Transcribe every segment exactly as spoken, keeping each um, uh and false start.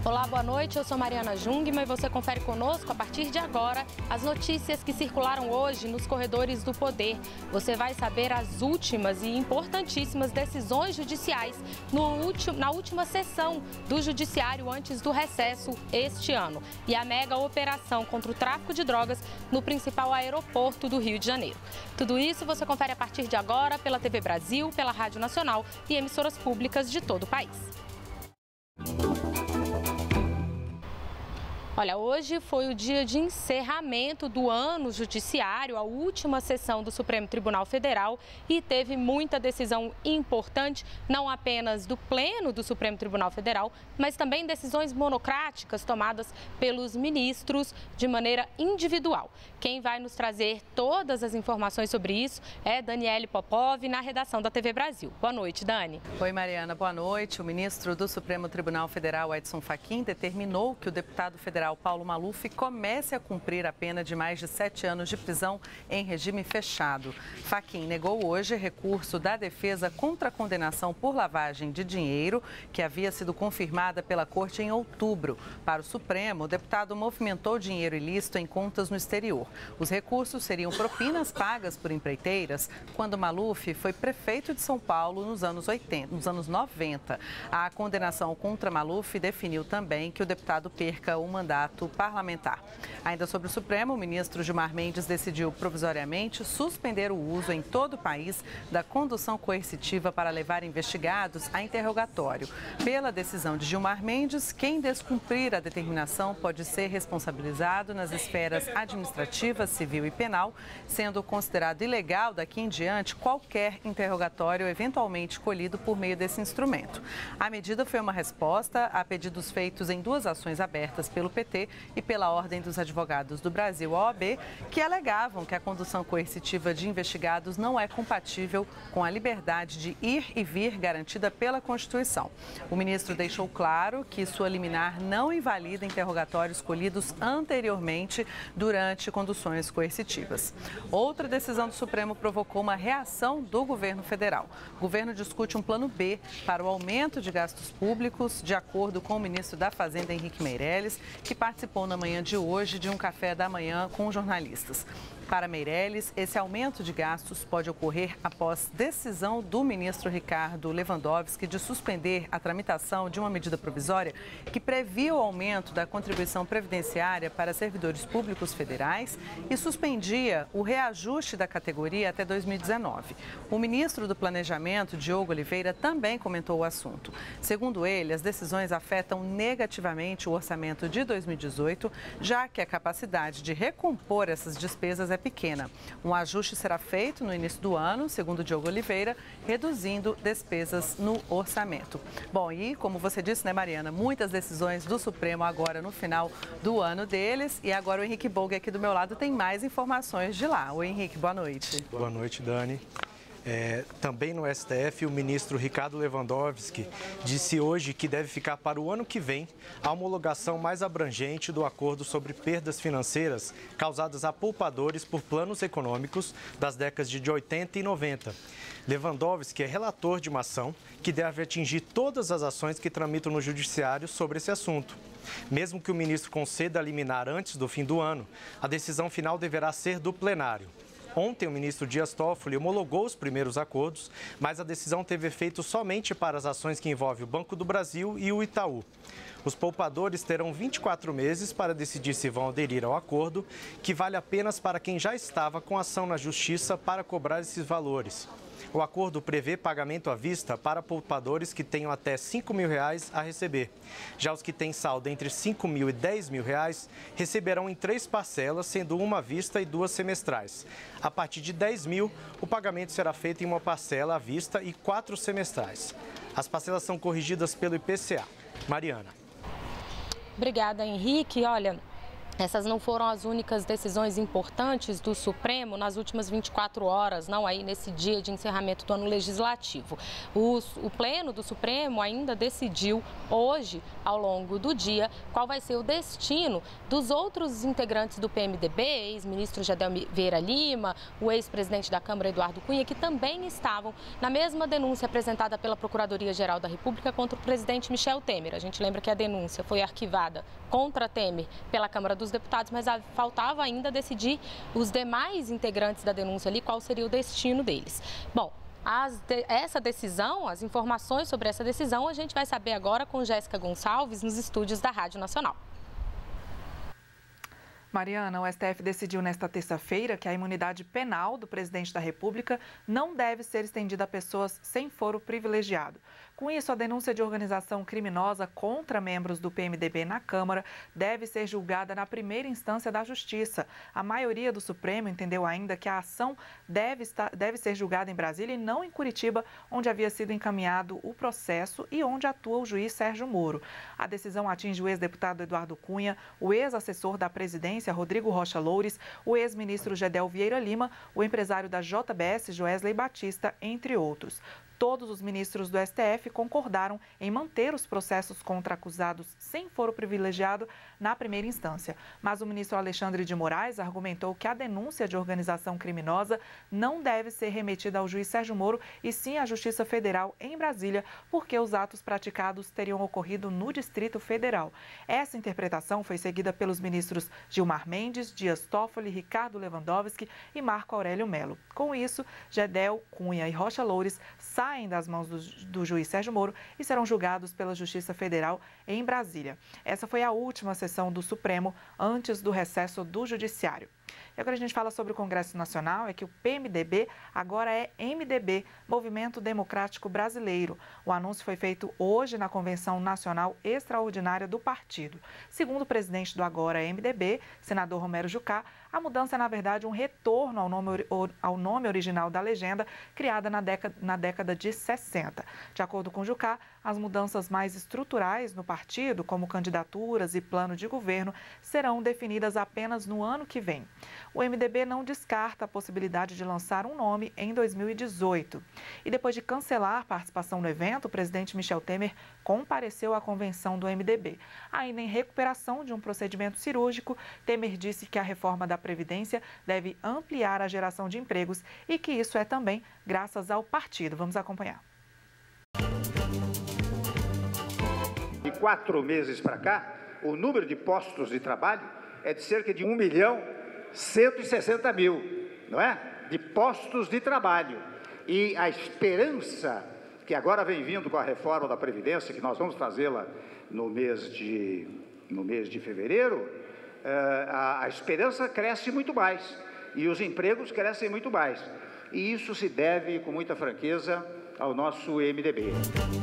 Olá, boa noite. Eu sou Mariana Jungmann e você confere conosco a partir de agora as notícias que circularam hoje nos corredores do poder. Você vai saber as últimas e importantíssimas decisões judiciais no último, na última sessão do Judiciário antes do recesso este ano. E a mega operação contra o tráfico de drogas no principal aeroporto do Rio de Janeiro. Tudo isso você confere a partir de agora pela T V Brasil, pela Rádio Nacional e emissoras públicas de todo o país. Olha, hoje foi o dia de encerramento do ano judiciário, a última sessão do Supremo Tribunal Federal, e teve muita decisão importante, não apenas do Pleno do Supremo Tribunal Federal, mas também decisões monocráticas tomadas pelos ministros de maneira individual. Quem vai nos trazer todas as informações sobre isso é Daniele Popov, na redação da T V Brasil. Boa noite, Dani. Oi, Mariana. Boa noite. O ministro do Supremo Tribunal Federal, Edson Fachin, determinou que o deputado federal Paulo Maluf comece a cumprir a pena de mais de sete anos de prisão em regime fechado. Fachin negou hoje recurso da defesa contra a condenação por lavagem de dinheiro, que havia sido confirmada pela Corte em outubro. Para o Supremo, o deputado movimentou dinheiro ilícito em contas no exterior. Os recursos seriam propinas pagas por empreiteiras quando Maluf foi prefeito de São Paulo nos anos oitenta, nos anos noventa. A condenação contra Maluf definiu também que o deputado perca o mandato parlamentar. Ainda sobre o Supremo, o ministro Gilmar Mendes decidiu provisoriamente suspender o uso em todo o país da condução coercitiva para levar investigados a interrogatório. Pela decisão de Gilmar Mendes, quem descumprir a determinação pode ser responsabilizado nas esferas administrativa, civil e penal, sendo considerado ilegal daqui em diante qualquer interrogatório eventualmente colhido por meio desse instrumento. A medida foi uma resposta a pedidos feitos em duas ações abertas pelo P T e pela Ordem dos Advogados do Brasil, O A B, que alegavam que a condução coercitiva de investigados não é compatível com a liberdade de ir e vir garantida pela Constituição. O ministro deixou claro que sua liminar não invalida interrogatórios colhidos anteriormente durante conduções coercitivas. Outra decisão do Supremo provocou uma reação do governo federal. O governo discute um plano B para o aumento de gastos públicos, de acordo com o ministro da Fazenda, Henrique Meirelles, que participou na manhã de hoje de um café da manhã com jornalistas. Para Meirelles, esse aumento de gastos pode ocorrer após decisão do ministro Ricardo Lewandowski de suspender a tramitação de uma medida provisória que previa o aumento da contribuição previdenciária para servidores públicos federais e suspendia o reajuste da categoria até dois mil e dezenove. O ministro do Planejamento, Diogo Oliveira, também comentou o assunto. Segundo ele, as decisões afetam negativamente o orçamento de dois mil e dezoito, já que a capacidade de recompor essas despesas é pequena. Um ajuste será feito no início do ano, segundo Diogo Oliveira, reduzindo despesas no orçamento. Bom, e como você disse, né, Mariana, muitas decisões do Supremo agora no final do ano deles. E agora o Henrique Bolger aqui do meu lado tem mais informações de lá. Oi, Henrique, boa noite. Boa noite, Dani. É, também no S T F, o ministro Ricardo Lewandowski disse hoje que deve ficar para o ano que vem a homologação mais abrangente do acordo sobre perdas financeiras causadas a poupadores por planos econômicos das décadas de oitenta e noventa. Lewandowski é relator de uma ação que deve atingir todas as ações que tramitam no judiciário sobre esse assunto. Mesmo que o ministro conceda a liminar antes do fim do ano, a decisão final deverá ser do plenário. Ontem, o ministro Dias Toffoli homologou os primeiros acordos, mas a decisão teve efeito somente para as ações que envolvem o Banco do Brasil e o Itaú. Os poupadores terão vinte e quatro meses para decidir se vão aderir ao acordo, que vale apenas para quem já estava com ação na Justiça para cobrar esses valores. O acordo prevê pagamento à vista para poupadores que tenham até cinco mil reais a receber. Já os que têm saldo entre cinco mil e dez mil reais receberão em três parcelas, sendo uma à vista e duas semestrais. A partir de dez mil, o pagamento será feito em uma parcela à vista e quatro semestrais. As parcelas são corrigidas pelo I P C A. Mariana. Obrigada, Henrique. Olha, essas não foram as únicas decisões importantes do Supremo nas últimas vinte e quatro horas, não aí nesse dia de encerramento do ano legislativo. O, o Pleno do Supremo ainda decidiu hoje ao longo do dia qual vai ser o destino dos outros integrantes do P M D B, ex-ministro Gedel Vieira Lima, o ex-presidente da Câmara Eduardo Cunha, que também estavam na mesma denúncia apresentada pela Procuradoria-Geral da República contra o presidente Michel Temer. A gente lembra que a denúncia foi arquivada contra Temer pela Câmara dos Deputados, mas faltava ainda decidir os demais integrantes da denúncia ali, qual seria o destino deles. Bom, As de, essa decisão, as informações sobre essa decisão, a gente vai saber agora com Jéssica Gonçalves nos estúdios da Rádio Nacional. Mariana, o S T F decidiu nesta terça-feira que a imunidade penal do presidente da República não deve ser estendida a pessoas sem foro privilegiado. Com isso, a denúncia de organização criminosa contra membros do P M D B na Câmara deve ser julgada na primeira instância da Justiça. A maioria do Supremo entendeu ainda que a ação deve, estar, deve ser julgada em Brasília e não em Curitiba, onde havia sido encaminhado o processo e onde atua o juiz Sérgio Moro. A decisão atinge o ex-deputado Eduardo Cunha, o ex-assessor da presidência Rodrigo Rocha Loures, o ex-ministro Gedel Vieira Lima, o empresário da J B S Joesley Batista, entre outros. Todos os ministros do S T F concordaram em manter os processos contra acusados sem foro privilegiado na primeira instância. Mas o ministro Alexandre de Moraes argumentou que a denúncia de organização criminosa não deve ser remetida ao juiz Sérgio Moro e sim à Justiça Federal em Brasília, porque os atos praticados teriam ocorrido no Distrito Federal. Essa interpretação foi seguida pelos ministros Gilmar Mendes, Dias Toffoli, Ricardo Lewandowski e Marco Aurélio Mello. Com isso, Gedel, Cunha e Rocha Loures saem das mãos do, do juiz Sérgio Moro e serão julgados pela Justiça Federal em Brasília. Essa foi a última sessão do Supremo antes do recesso do Judiciário. E agora a gente fala sobre o Congresso Nacional, é que o P M D B agora é M D B, Movimento Democrático Brasileiro. O anúncio foi feito hoje na Convenção Nacional Extraordinária do partido. Segundo o presidente do agora M D B, senador Romero Jucá, a mudança é, na verdade, um retorno ao nome, ao nome original da legenda, criada na década, na década de sessenta. De acordo com Jucá, as mudanças mais estruturais no partido, como candidaturas e plano de governo, serão definidas apenas no ano que vem. O M D B não descarta a possibilidade de lançar um nome em dois mil e dezoito. E depois de cancelar a participação no evento, o presidente Michel Temer compareceu à convenção do M D B. Ainda em recuperação de um procedimento cirúrgico, Temer disse que a reforma da Previdência deve ampliar a geração de empregos e que isso é também graças ao partido. Vamos acompanhar. De quatro meses para cá, o número de postos de trabalho é de cerca de um milhão cento e sessenta mil, não é? De postos de trabalho. E a esperança que agora vem vindo com a reforma da Previdência, que nós vamos fazê-la no mês de, no mês de fevereiro, a, a esperança cresce muito mais e os empregos crescem muito mais. E isso se deve, com muita franqueza, ao nosso M D B.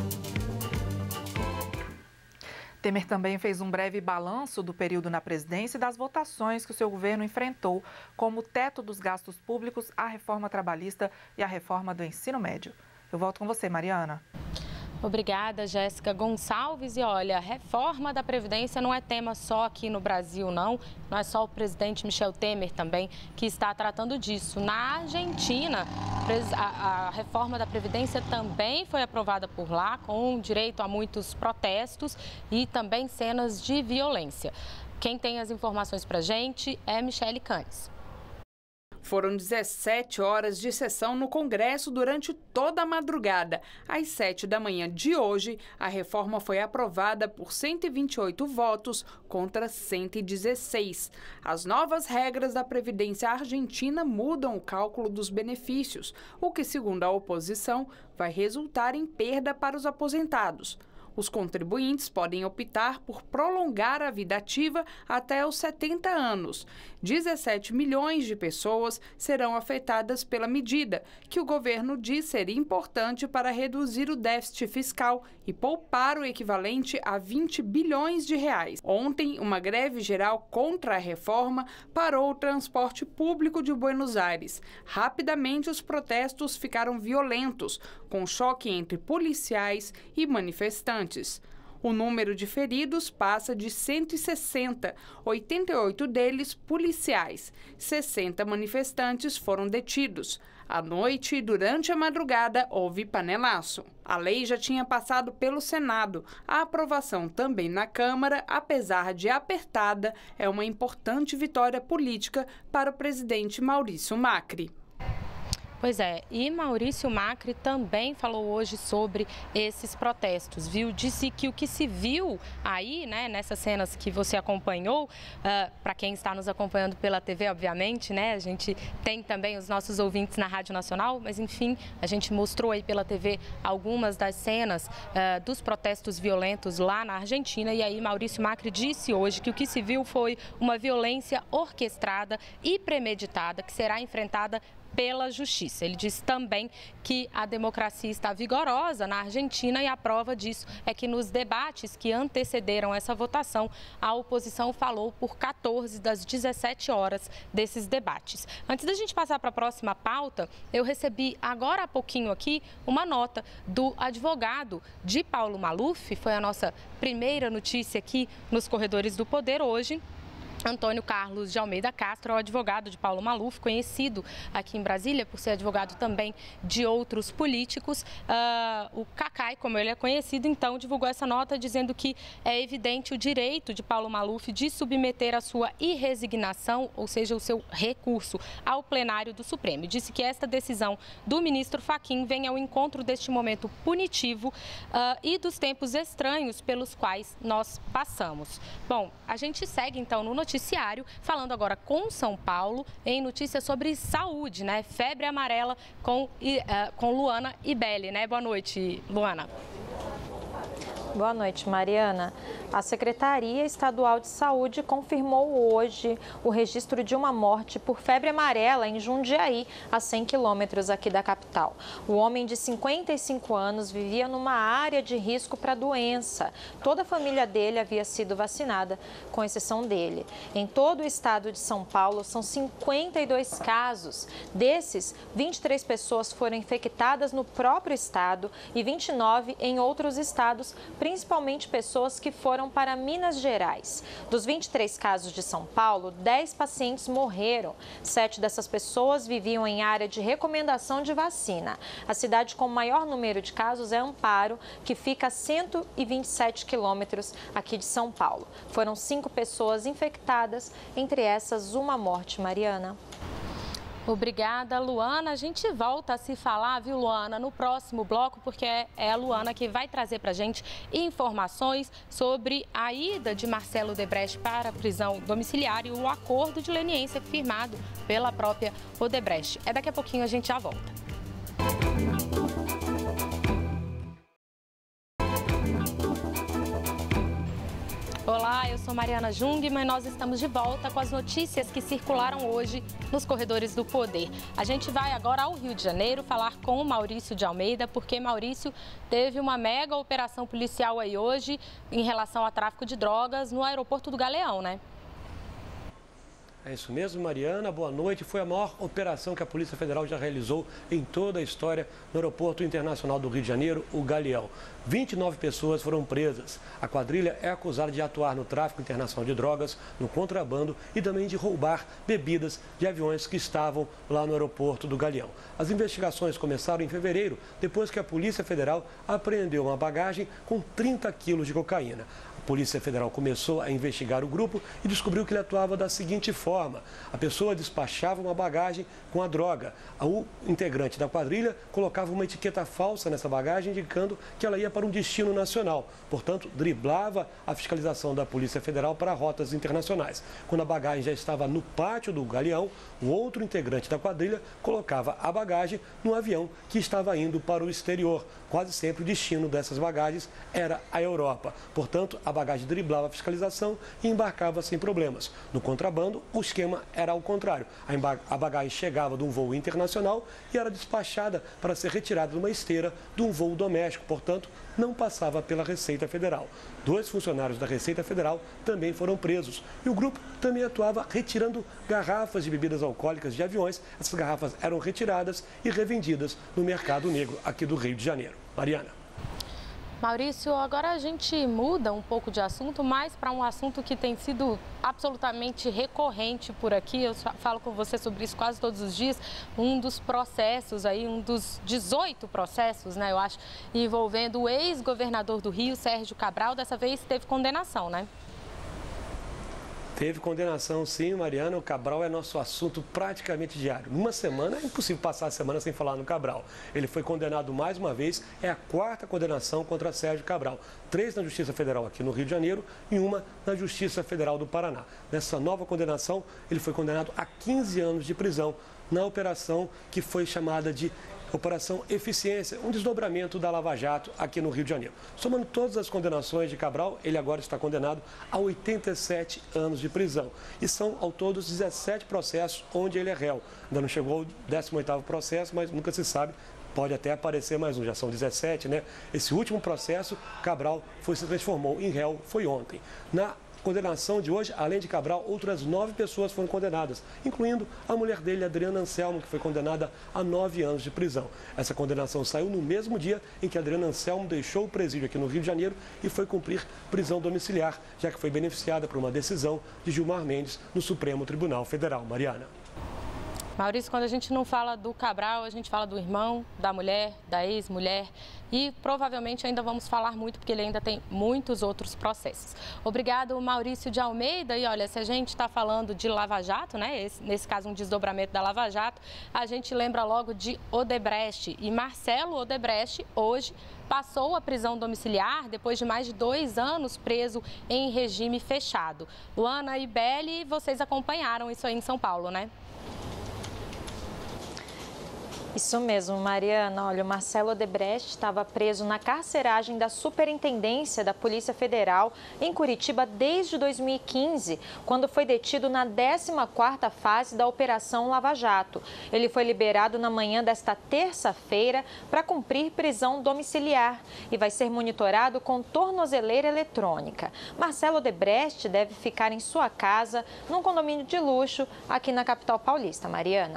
Temer também fez um breve balanço do período na presidência e das votações que o seu governo enfrentou, como o teto dos gastos públicos, a reforma trabalhista e a reforma do ensino médio. Eu volto com você, Mariana. Obrigada, Jéssica Gonçalves. E olha, a reforma da Previdência não é tema só aqui no Brasil, não. Não é só o presidente Michel Temer também que está tratando disso. Na Argentina, a, a reforma da Previdência também foi aprovada por lá, com direito a muitos protestos e também cenas de violência. Quem tem as informações para a gente é Michele Canes. Foram dezessete horas de sessão no Congresso durante toda a madrugada. Às sete da manhã de hoje, a reforma foi aprovada por cento e vinte e oito votos contra cento e dezesseis. As novas regras da Previdência Argentina mudam o cálculo dos benefícios, o que, segundo a oposição, vai resultar em perda para os aposentados. Os contribuintes podem optar por prolongar a vida ativa até os setenta anos. dezessete milhões de pessoas serão afetadas pela medida, que o governo diz ser importante para reduzir o déficit fiscal e poupar o equivalente a vinte bilhões de reais. Ontem, uma greve geral contra a reforma parou o transporte público de Buenos Aires. Rapidamente, os protestos ficaram violentos, com choque entre policiais e manifestantes. O número de feridos passa de cento e sessenta, oitenta e oito deles policiais. sessenta manifestantes foram detidos. À noite e durante a madrugada houve panelaço. A lei já tinha passado pelo Senado. A aprovação também na Câmara, apesar de apertada, é uma importante vitória política para o presidente Maurício Macri. Pois é, e Maurício Macri também falou hoje sobre esses protestos, viu? Disse que o que se viu aí, né, nessas cenas que você acompanhou, uh, para quem está nos acompanhando pela T V, obviamente, né, a gente tem também os nossos ouvintes na Rádio Nacional, mas enfim, a gente mostrou aí pela T V algumas das cenas uh, dos protestos violentos lá na Argentina, e aí Maurício Macri disse hoje que o que se viu foi uma violência orquestrada e premeditada que será enfrentada pela justiça. Ele disse também que a democracia está vigorosa na Argentina e a prova disso é que nos debates que antecederam essa votação, a oposição falou por quatorze das dezessete horas desses debates. Antes da gente passar para a próxima pauta, eu recebi agora há pouquinho aqui uma nota do advogado de Paulo Maluf, foi a nossa primeira notícia aqui nos Corredores do Poder hoje. Antônio Carlos de Almeida Castro é o advogado de Paulo Maluf, conhecido aqui em Brasília por ser advogado também de outros políticos. Uh, o Cacai, como ele é conhecido, então divulgou essa nota dizendo que é evidente o direito de Paulo Maluf de submeter a sua irresignação, ou seja, o seu recurso, ao plenário do Supremo. Disse que esta decisão do ministro Fachin vem ao encontro deste momento punitivo uh, e dos tempos estranhos pelos quais nós passamos. Bom, a gente segue então no noticiário. Noticiário, falando agora com São Paulo, em notícias sobre saúde, né? Febre amarela com, uh, com Luana Ibelli, né? Boa noite, Luana. Boa noite, Mariana. A Secretaria Estadual de Saúde confirmou hoje o registro de uma morte por febre amarela em Jundiaí, a cem quilômetros aqui da capital. O homem de cinquenta e cinco anos vivia numa área de risco para a doença. Toda a família dele havia sido vacinada, com exceção dele. Em todo o estado de São Paulo, são cinquenta e dois casos. Desses, vinte e três pessoas foram infectadas no próprio estado e vinte e nove em outros estados, principalmente pessoas que foram para Minas Gerais. Dos vinte e três casos de São Paulo, dez pacientes morreram. Sete dessas pessoas viviam em área de recomendação de vacina. A cidade com o maior número de casos é Amparo, que fica a cento e vinte e sete quilômetros aqui de São Paulo. Foram cinco pessoas infectadas, entre essas uma morte, Mariana. Obrigada, Luana. A gente volta a se falar, viu, Luana, no próximo bloco, porque é a Luana que vai trazer para a gente informações sobre a ida de Marcelo Odebrecht para a prisão domiciliar e o acordo de leniência firmado pela própria Odebrecht. É daqui a pouquinho, a gente já volta. Olá, eu sou Mariana Jungmann e nós estamos de volta com as notícias que circularam hoje nos Corredores do Poder. A gente vai agora ao Rio de Janeiro falar com o Maurício de Almeida, porque Maurício teve uma mega operação policial aí hoje em relação ao tráfico de drogas no aeroporto do Galeão, né? É isso mesmo, Mariana. Boa noite. Foi a maior operação que a Polícia Federal já realizou em toda a história no Aeroporto Internacional do Rio de Janeiro, o Galeão. vinte e nove pessoas foram presas. A quadrilha é acusada de atuar no tráfico internacional de drogas, no contrabando e também de roubar bebidas de aviões que estavam lá no aeroporto do Galeão. As investigações começaram em fevereiro, depois que a Polícia Federal apreendeu uma bagagem com trinta quilos de cocaína. A Polícia Federal começou a investigar o grupo e descobriu que ele atuava da seguinte forma: a pessoa despachava uma bagagem com a droga. O integrante da quadrilha colocava uma etiqueta falsa nessa bagagem, indicando que ela ia para um destino nacional. Portanto, driblava a fiscalização da Polícia Federal para rotas internacionais. Quando a bagagem já estava no pátio do Galeão, o outro integrante da quadrilha colocava a bagagem no avião que estava indo para o exterior. Quase sempre o destino dessas bagagens era a Europa. Portanto, a bagagem driblava a fiscalização e embarcava sem problemas. No contrabando, o esquema era ao contrário. A bagagem chegava de um voo internacional e era despachada para ser retirada de uma esteira de um voo doméstico. Portanto, não passava pela Receita Federal. Dois funcionários da Receita Federal também foram presos. E o grupo também atuava retirando garrafas de bebidas alcoólicas de aviões. Essas garrafas eram retiradas e revendidas no mercado negro aqui do Rio de Janeiro. Mariana. Maurício, agora a gente muda um pouco de assunto, mas para um assunto que tem sido absolutamente recorrente por aqui. Eu falo com você sobre isso quase todos os dias. Um dos processos aí, um dos dezoito processos, né, eu acho, envolvendo o ex-governador do Rio, Sérgio Cabral, dessa vez teve condenação, né? Teve condenação, sim, Mariana. O Cabral é nosso assunto praticamente diário. Numa semana, é impossível passar a semana sem falar no Cabral. Ele foi condenado mais uma vez, é a quarta condenação contra Sérgio Cabral. Três na Justiça Federal aqui no Rio de Janeiro e uma na Justiça Federal do Paraná. Nessa nova condenação, ele foi condenado a quinze anos de prisão na operação que foi chamada de Operação Eficiência, um desdobramento da Lava Jato aqui no Rio de Janeiro. Somando todas as condenações de Cabral, ele agora está condenado a oitenta e sete anos de prisão. E são, ao todo, dezessete processos onde ele é réu. Ainda não chegou ao décimo oitavo processo, mas nunca se sabe. Pode até aparecer mais um, já são dezessete, né? Esse último processo, Cabral foi, se transformou em réu, foi ontem. Na condenação de hoje, além de Cabral, outras nove pessoas foram condenadas, incluindo a mulher dele, Adriana Anselmo, que foi condenada a nove anos de prisão. Essa condenação saiu no mesmo dia em que Adriana Anselmo deixou o presídio aqui no Rio de Janeiro e foi cumprir prisão domiciliar, já que foi beneficiada por uma decisão de Gilmar Mendes no Supremo Tribunal Federal. Mariana. Maurício, quando a gente não fala do Cabral, a gente fala do irmão, da mulher, da ex-mulher e provavelmente ainda vamos falar muito porque ele ainda tem muitos outros processos. Obrigado, Maurício de Almeida. E olha, se a gente está falando de Lava Jato, né, esse, nesse caso um desdobramento da Lava Jato, a gente lembra logo de Odebrecht. E Marcelo Odebrecht hoje passou a prisão domiciliar depois de mais de dois anos preso em regime fechado. Luana e Beli, vocês acompanharam isso aí em São Paulo, né? Isso mesmo, Mariana. Olha, o Marcelo Odebrecht estava preso na carceragem da Superintendência da Polícia Federal em Curitiba desde dois mil e quinze, quando foi detido na décima quarta fase da Operação Lava Jato. Ele foi liberado na manhã desta terça-feira para cumprir prisão domiciliar e vai ser monitorado com tornozeleira eletrônica. Marcelo Odebrecht deve ficar em sua casa, num condomínio de luxo, aqui na capital paulista. Mariana.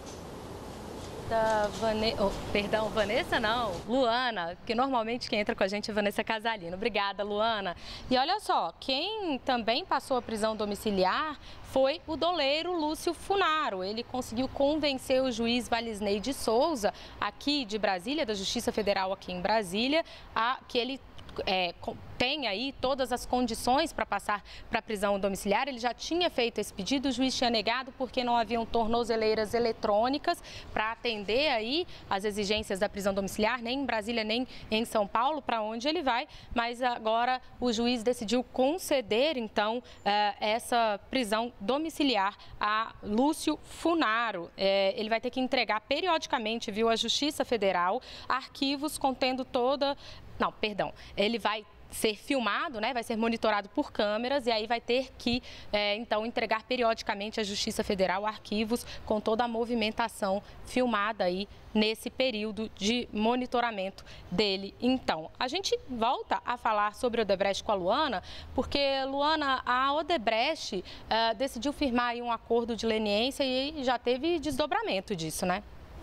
Da Vane... oh, perdão, Vanessa não, Luana, que normalmente quem entra com a gente é Vanessa Casalino. Obrigada, Luana. E olha só, quem também passou a prisão domiciliar foi o doleiro Lúcio Funaro. Ele conseguiu convencer o juiz Valisney de Souza, aqui de Brasília, da Justiça Federal aqui em Brasília, a que ele É, tem aí todas as condições para passar para a prisão domiciliar. Ele já tinha feito esse pedido, o juiz tinha negado porque não haviam tornozeleiras eletrônicas para atender aí as exigências da prisão domiciliar, nem em Brasília, nem em São Paulo, para onde ele vai. Mas agora o juiz decidiu conceder, então, essa prisão domiciliar a Lúcio Funaro. Ele vai ter que entregar periodicamente, viu, à Justiça Federal, arquivos contendo toda... Não, perdão, ele vai ser filmado, né? Vai ser monitorado por câmeras e aí vai ter que, é, então, entregar periodicamente à Justiça Federal arquivos com toda a movimentação filmada aí nesse período de monitoramento dele. Então, a gente volta a falar sobre Odebrecht com a Luana, porque, Luana, a Odebrecht uh, decidiu firmar aí um acordo de leniência e já teve desdobramento disso, né?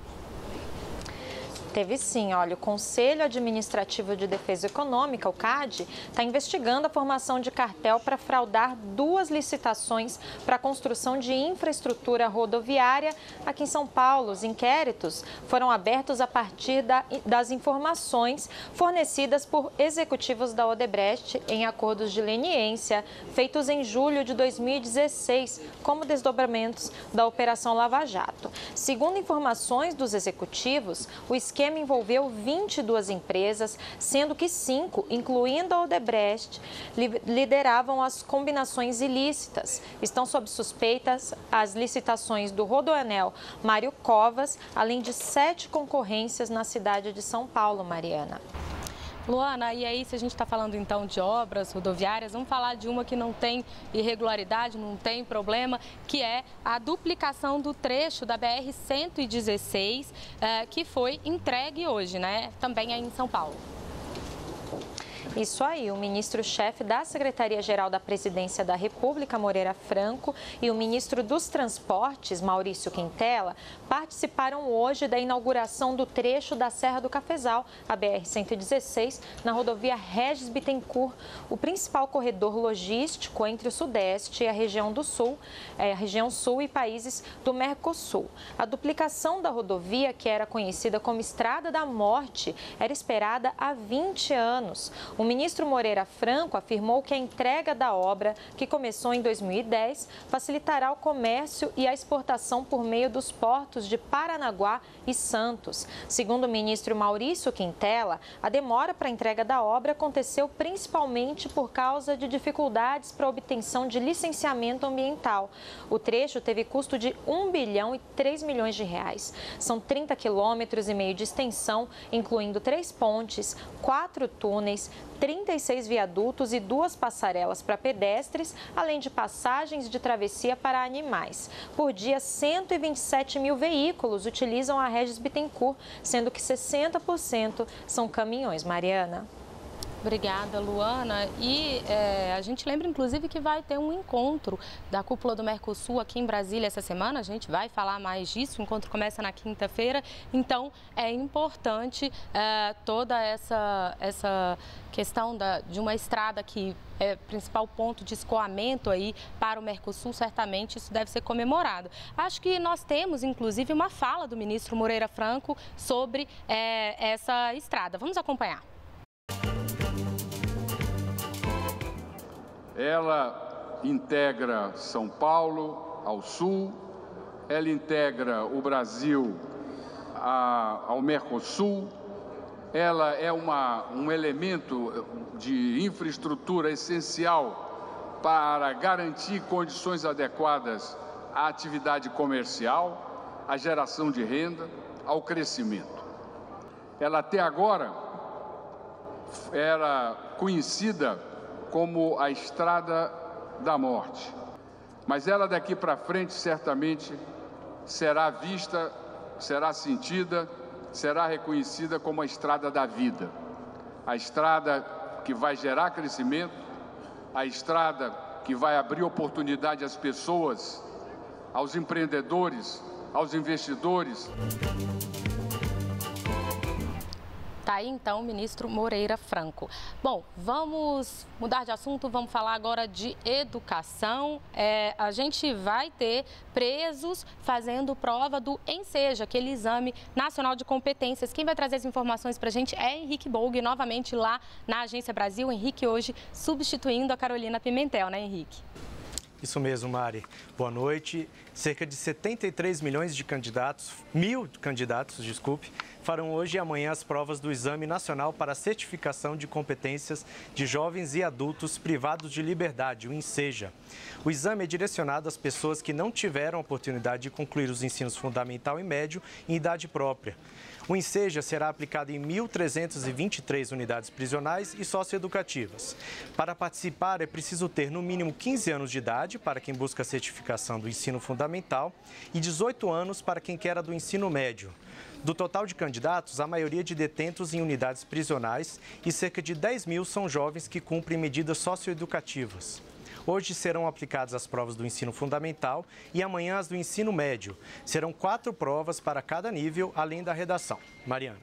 Teve sim, olha, o Conselho Administrativo de Defesa Econômica, o C A D, está investigando a formação de cartel para fraudar duas licitações para a construção de infraestrutura rodoviária aqui em São Paulo. Os inquéritos foram abertos a partir da, das informações fornecidas por executivos da Odebrecht em acordos de leniência feitos em julho de dois mil e dezesseis, como desdobramentos da Operação Lava Jato. Segundo informações dos executivos, o esquema envolveu vinte e duas empresas, sendo que cinco, incluindo a Odebrecht, lideravam as combinações ilícitas. Estão sob suspeitas as licitações do Rodoanel Mário Covas, além de sete concorrências na cidade de São Paulo, Mariana. Luana, e aí se a gente está falando então de obras rodoviárias, vamos falar de uma que não tem irregularidade, não tem problema, que é a duplicação do trecho da B R cento e dezesseis, eh, que foi entregue hoje, né? Também aí em São Paulo. Isso aí, o ministro-chefe da Secretaria-Geral da Presidência da República, Moreira Franco, e o ministro dos Transportes, Maurício Quintela, participaram hoje da inauguração do trecho da Serra do Cafezal, a B R cento e dezesseis, na rodovia Regis Bittencourt, o principal corredor logístico entre o Sudeste e a região do Sul, é, a região Sul e países do Mercosul. A duplicação da rodovia, que era conhecida como Estrada da Morte, era esperada há vinte anos. O ministro Moreira Franco afirmou que a entrega da obra, que começou em dois mil e dez, facilitará o comércio e a exportação por meio dos portos de Paranaguá e Santos. Segundo o ministro Maurício Quintela, a demora para a entrega da obra aconteceu principalmente por causa de dificuldades para a obtenção de licenciamento ambiental. O trecho teve custo de um bilhão e três milhões de reais. São trinta quilômetros e meio de extensão, incluindo três pontes, quatro túneis, trinta e seis viadutos e duas passarelas para pedestres, além de passagens de travessia para animais. Por dia, cento e vinte e sete mil veículos utilizam a Regis Bittencourt, sendo que sessenta por cento são caminhões. Mariana. Obrigada, Luana. E é, a gente lembra, inclusive, que vai ter um encontro da cúpula do Mercosul aqui em Brasília essa semana. A gente vai falar mais disso. O encontro começa na quinta-feira. Então, é importante é, toda essa, essa questão da, de uma estrada que é principal ponto de escoamento aí para o Mercosul. Certamente isso deve ser comemorado. Acho que nós temos, inclusive, uma fala do ministro Moreira Franco sobre é, essa estrada. Vamos acompanhar. Ela integra São Paulo ao sul, ela integra o Brasil a, ao Mercosul, ela é uma, um elemento de infraestrutura essencial para garantir condições adequadas à atividade comercial, à geração de renda, ao crescimento. Ela até agora era conhecida como a Estrada da Morte. Mas ela daqui para frente certamente será vista, será sentida, será reconhecida como a Estrada da Vida. A estrada que vai gerar crescimento, a estrada que vai abrir oportunidade às pessoas, aos empreendedores, aos investidores. Tá aí, então, o ministro Moreira Franco. Bom, vamos mudar de assunto, vamos falar agora de educação. É, a gente vai ter presos fazendo prova do ENSEJA, aquele Exame Nacional de Competências. Quem vai trazer as informações para a gente é Henrique Bolg, novamente lá na Agência Brasil. Henrique hoje substituindo a Carolina Pimentel, né, Henrique? Isso mesmo, Mari. Boa noite. Cerca de setenta e três milhões de candidatos, mil candidatos, desculpe, farão hoje e amanhã as provas do Exame Nacional para a Certificação de Competências de Jovens e Adultos Privados de Liberdade, o ENSEJA. O exame é direcionado às pessoas que não tiveram a oportunidade de concluir os ensinos fundamental e médio em idade própria. O ENSEJA será aplicado em mil trezentas e vinte e três unidades prisionais e socioeducativas. Para participar, é preciso ter no mínimo quinze anos de idade para quem busca a certificação do ensino fundamental e dezoito anos para quem quer a do ensino médio. Do total de candidatos, a maioria de detentos em unidades prisionais e cerca de dez mil são jovens que cumprem medidas socioeducativas. Hoje serão aplicadas as provas do ensino fundamental e amanhã as do ensino médio. Serão quatro provas para cada nível, além da redação. Mariana.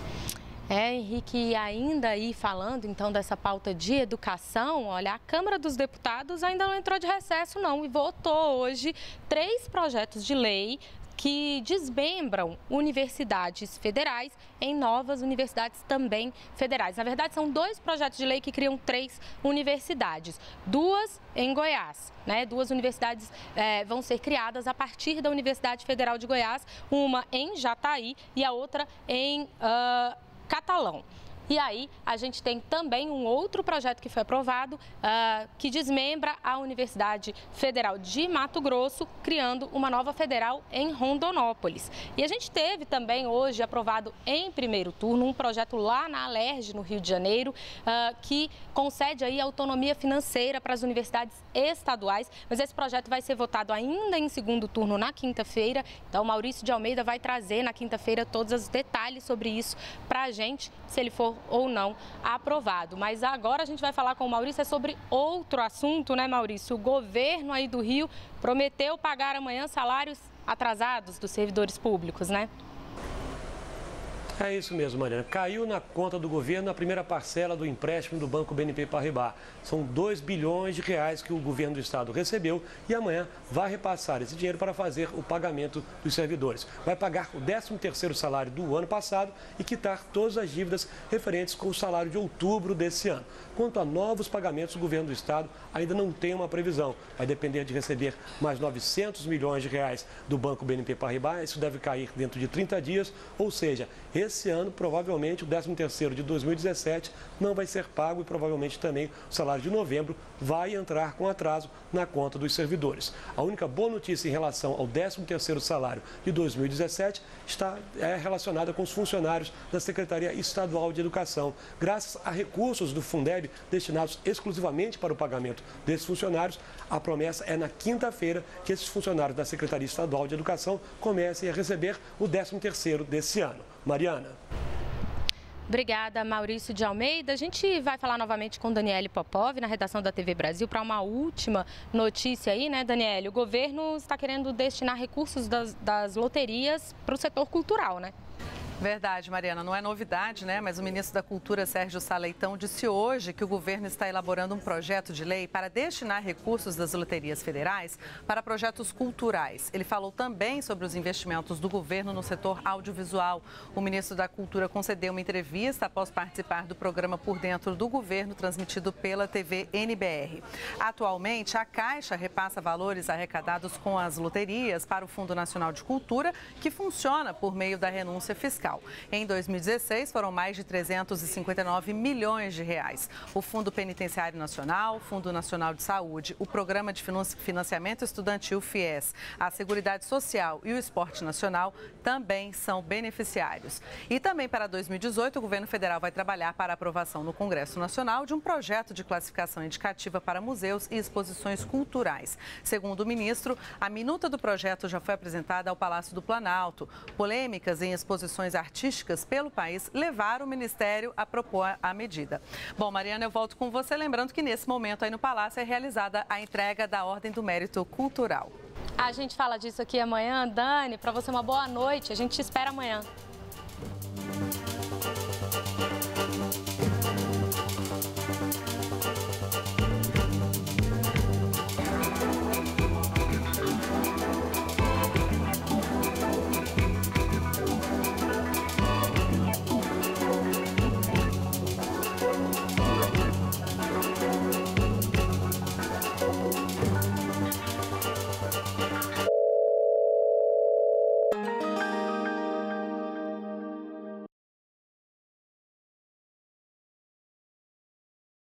É, Henrique, e ainda aí falando então dessa pauta de educação, olha, a Câmara dos Deputados ainda não entrou de recesso não e votou hoje três projetos de lei que desmembram universidades federais em novas universidades também federais. Na verdade, são dois projetos de lei que criam três universidades, duas em Goiás, né? Duas universidades é, vão ser criadas a partir da Universidade Federal de Goiás, uma em Jataí e a outra em uh, Catalão. E aí, a gente tem também um outro projeto que foi aprovado, uh, que desmembra a Universidade Federal de Mato Grosso, criando uma nova federal em Rondonópolis. E a gente teve também hoje aprovado em primeiro turno um projeto lá na Alerj, no Rio de Janeiro, uh, que concede aí autonomia financeira para as universidades estaduais, mas esse projeto vai ser votado ainda em segundo turno na quinta-feira. Então, Maurício de Almeida vai trazer na quinta-feira todos os detalhes sobre isso para a gente, se ele for ou não aprovado. Mas agora a gente vai falar com o Maurício é sobre outro assunto, né, Maurício? O governo aí do Rio prometeu pagar amanhã salários atrasados dos servidores públicos, né? É isso mesmo, Mariana. Caiu na conta do governo a primeira parcela do empréstimo do Banco B N P Paribas. São dois bilhões de reais que o governo do estado recebeu e amanhã vai repassar esse dinheiro para fazer o pagamento dos servidores. Vai pagar o décimo terceiro salário do ano passado e quitar todas as dívidas referentes com o salário de outubro desse ano. Quanto a novos pagamentos, o governo do estado ainda não tem uma previsão. Vai depender de receber mais novecentos milhões de reais do Banco B N P Paribas. Isso deve cair dentro de trinta dias, ou seja, esse ano, provavelmente, o décimo terceiro de dois mil e dezessete não vai ser pago e provavelmente também o salário de novembro vai entrar com atraso na conta dos servidores. A única boa notícia em relação ao décimo terceiro salário de dois mil e dezessete está é, relacionada com os funcionários da Secretaria Estadual de Educação. Graças a recursos do Fundeb destinados exclusivamente para o pagamento desses funcionários, a promessa é na quinta-feira que esses funcionários da Secretaria Estadual de Educação comecem a receber o décimo terceiro desse ano. Mariana. Obrigada, Maurício de Almeida. A gente vai falar novamente com Daniele Popov, na redação da T V Brasil, para uma última notícia aí, né, Daniele? O governo está querendo destinar recursos das, das loterias para o setor cultural, né? Verdade, Mariana. Não é novidade, né? Mas o ministro da Cultura, Sérgio Sá Leitão, disse hoje que o governo está elaborando um projeto de lei para destinar recursos das loterias federais para projetos culturais. Ele falou também sobre os investimentos do governo no setor audiovisual. O ministro da Cultura concedeu uma entrevista após participar do programa Por Dentro do Governo, transmitido pela T V N B R. Atualmente, a Caixa repassa valores arrecadados com as loterias para o Fundo Nacional de Cultura, que funciona por meio da renúncia fiscal. Em dois mil e dezesseis, foram mais de trezentos e cinquenta e nove milhões de reais. O Fundo Penitenciário Nacional, o Fundo Nacional de Saúde, o Programa de Financiamento Estudantil FIES, a Seguridade Social e o Esporte Nacional também são beneficiários. E também para dois mil e dezoito, o governo federal vai trabalhar para a aprovação no Congresso Nacional de um projeto de classificação indicativa para museus e exposições culturais. Segundo o ministro, a minuta do projeto já foi apresentada ao Palácio do Planalto. Polêmicas em exposições artísticas pelo país levaram o Ministério a propor a medida. Bom, Mariana, eu volto com você, lembrando que nesse momento aí no Palácio é realizada a entrega da Ordem do Mérito Cultural. A gente fala disso aqui amanhã, Dani, para você uma boa noite, a gente te espera amanhã.